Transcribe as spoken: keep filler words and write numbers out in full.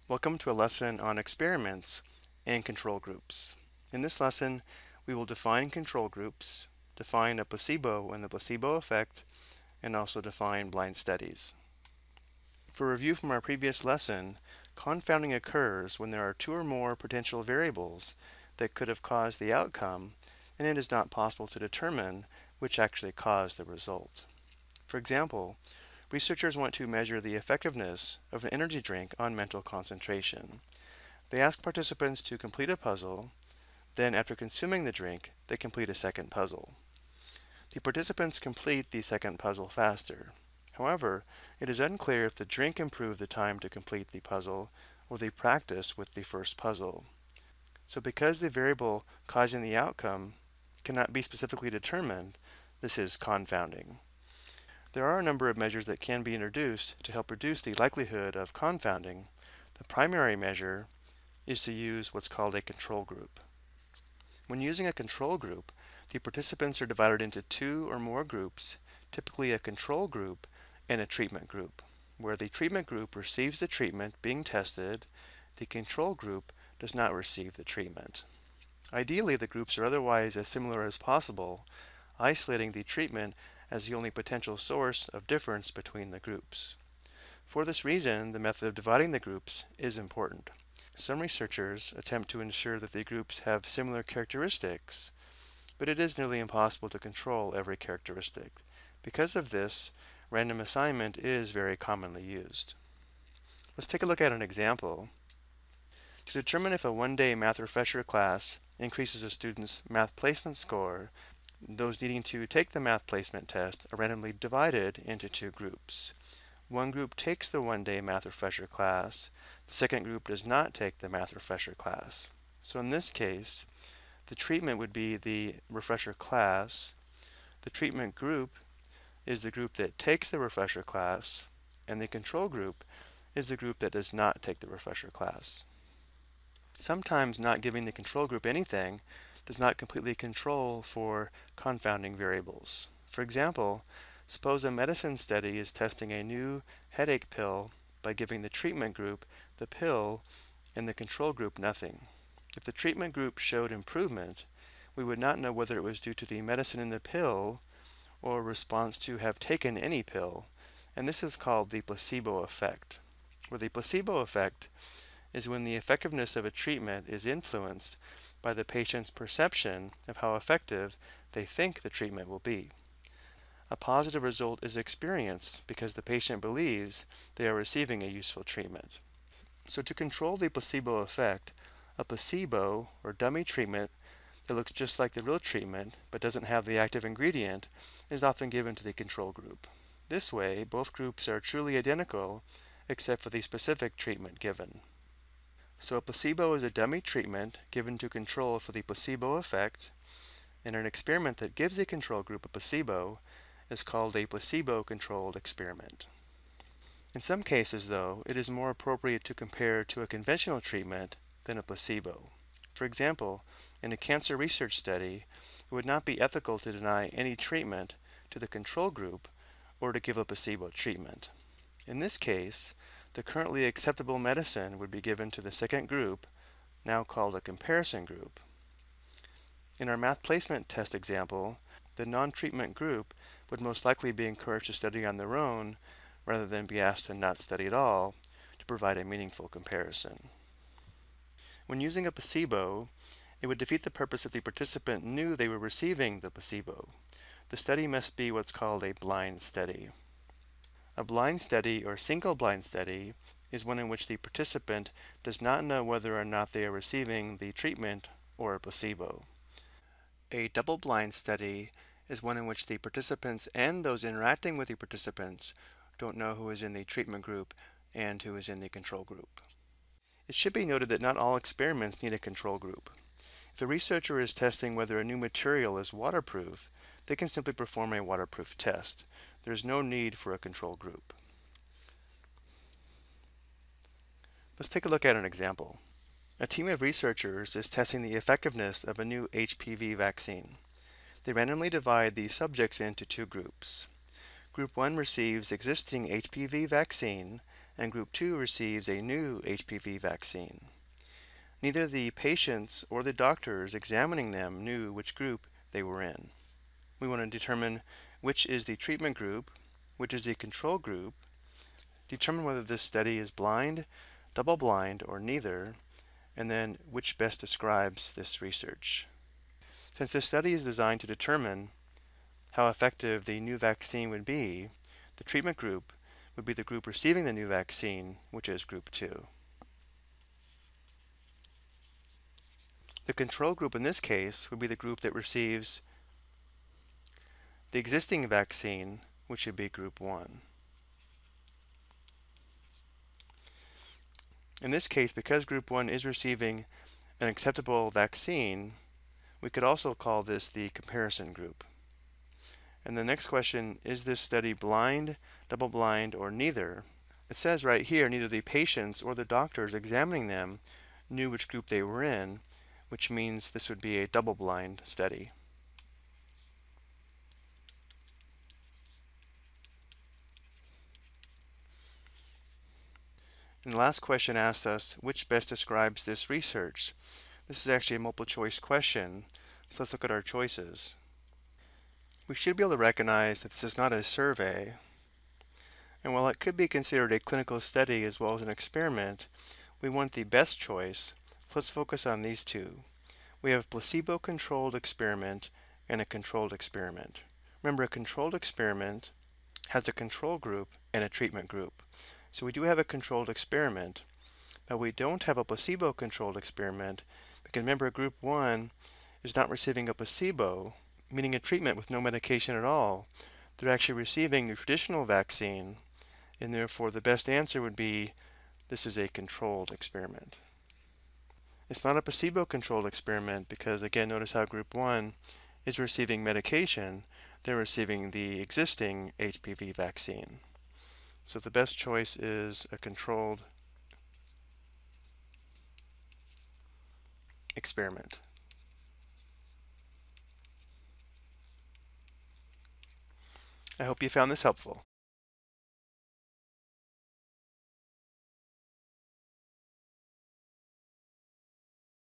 Welcome to a lesson on experiments and control groups. In this lesson, we will define control groups, define a placebo and the placebo effect, and also define blind studies. For review from our previous lesson, confounding occurs when there are two or more potential variables that could have caused the outcome, and it is not possible to determine which actually caused the result. For example, researchers want to measure the effectiveness of an energy drink on mental concentration. They ask participants to complete a puzzle, then after consuming the drink, they complete a second puzzle. The participants complete the second puzzle faster. However, it is unclear if the drink improved the time to complete the puzzle or the practice with the first puzzle. So because the variable causing the outcome cannot be specifically determined, this is confounding. There are a number of measures that can be introduced to help reduce the likelihood of confounding. The primary measure is to use what's called a control group. When using a control group, the participants are divided into two or more groups, typically a control group and a treatment group, where the treatment group receives the treatment being tested, the control group does not receive the treatment. Ideally, the groups are otherwise as similar as possible, isolating the treatment as the only potential source of difference between the groups. For this reason, the method of dividing the groups is important. Some researchers attempt to ensure that the groups have similar characteristics, but it is nearly impossible to control every characteristic. Because of this, random assignment is very commonly used. Let's take a look at an example. To determine if a one-day math refresher class increases a student's math placement score, those needing to take the math placement test are randomly divided into two groups. One group takes the one-day math refresher class. The second group does not take the math refresher class. So in this case, the treatment would be the refresher class. The treatment group is the group that takes the refresher class, and the control group is the group that does not take the refresher class. Sometimes not giving the control group anything does not completely control for confounding variables. For example, suppose a medicine study is testing a new headache pill by giving the treatment group the pill and the control group nothing. If the treatment group showed improvement, we would not know whether it was due to the medicine in the pill or a response to have taken any pill, and this is called the placebo effect, where the placebo effect is when the effectiveness of a treatment is influenced by the patient's perception of how effective they think the treatment will be. A positive result is experienced because the patient believes they are receiving a useful treatment. So to control the placebo effect, a placebo or dummy treatment that looks just like the real treatment but doesn't have the active ingredient is often given to the control group. This way, both groups are truly identical except for the specific treatment given. So a placebo is a dummy treatment given to control for the placebo effect, and an experiment that gives a control group a placebo is called a placebo-controlled experiment. In some cases, though, it is more appropriate to compare to a conventional treatment than a placebo. For example, in a cancer research study, it would not be ethical to deny any treatment to the control group or to give a placebo treatment. In this case, the currently acceptable medicine would be given to the second group, now called a comparison group. In our math placement test example, the non-treatment group would most likely be encouraged to study on their own rather than be asked to not study at all to provide a meaningful comparison. When using a placebo, it would defeat the purpose if the participant knew they were receiving the placebo. The study must be what's called a blind study. A blind study or single blind study is one in which the participant does not know whether or not they are receiving the treatment or a placebo. A double-blind study is one in which the participants and those interacting with the participants don't know who is in the treatment group and who is in the control group. It should be noted that not all experiments need a control group. If a researcher is testing whether a new material is waterproof, they can simply perform a waterproof test. There is no need for a control group. Let's take a look at an example. A team of researchers is testing the effectiveness of a new H P V vaccine. They randomly divide the subjects into two groups. Group one receives existing H P V vaccine and group two receives a new H P V vaccine. Neither the patients or the doctors examining them knew which group they were in. We want to determine which is the treatment group, which is the control group, determine whether this study is blind, double-blind, or neither, and then which best describes this research. Since this study is designed to determine how effective the new vaccine would be, the treatment group would be the group receiving the new vaccine, which is group two. The control group in this case would be the group that receives the existing vaccine, which would be group one. In this case, because group one is receiving an acceptable vaccine, we could also call this the comparison group. And the next question, is this study blind, double-blind, or neither? It says right here, neither the patients or the doctors examining them knew which group they were in, which means this would be a double-blind study. And the last question asks us, which best describes this research? This is actually a multiple choice question, so let's look at our choices. We should be able to recognize that this is not a survey, and while it could be considered a clinical study as well as an experiment, we want the best choice, so let's focus on these two. We have placebo-controlled experiment and a controlled experiment. Remember, a controlled experiment has a control group and a treatment group. So we do have a controlled experiment, but we don't have a placebo-controlled experiment because remember, group one is not receiving a placebo, meaning a treatment with no medication at all. They're actually receiving the traditional vaccine, and therefore the best answer would be this is a controlled experiment. It's not a placebo-controlled experiment because, again, notice how group one is receiving medication. They're receiving the existing H P V vaccine. So the best choice is a controlled experiment. I hope you found this helpful.